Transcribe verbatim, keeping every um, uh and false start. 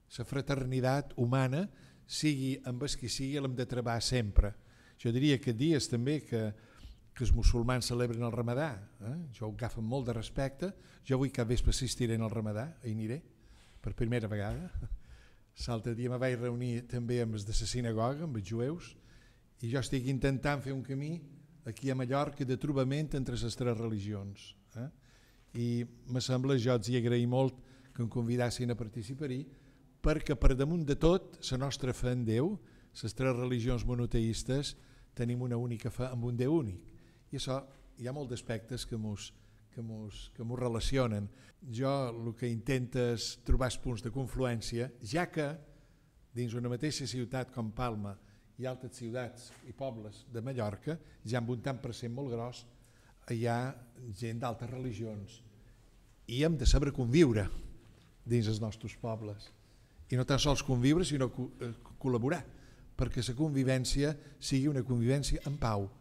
la fraternitat humana, sigui amb el que sigui, l'hem de treballar sempre. Jo diria que dies també que, que els musulmans celebren el ramadà, eh? Jo ho agafo amb molt de respecte, jo avui cap vespre assistiré al ramadà, hi aniré, per primera vegada. L'altre dia me vaig reunir també amb els de la sinagoga, amb els jueus, i jo estic intentant fer un camí aquí a Mallorca de trobament entre les tres religions. Eh? I me sembla, jo els hi agraï molt que em convidassin a participar-hi, perquè per damunt de tot, la nostra fe en Déu, les tres religions monoteistes, tenim una única fe amb un Déu únic. I això hi ha molts aspectes que mos, que mos, que mos relacionen. Jo el que intento és trobar els punts de confluència, ja que dins una mateixa ciutat com Palma i altres ciutats i pobles de Mallorca, ja amb un tant per cent molt gros, hi ha gent d'altres religions. I hem de saber conviure dins els nostres pobles. I no tan sols conviure, sinó col·laborar, perquè la convivència sigui una convivència en pau.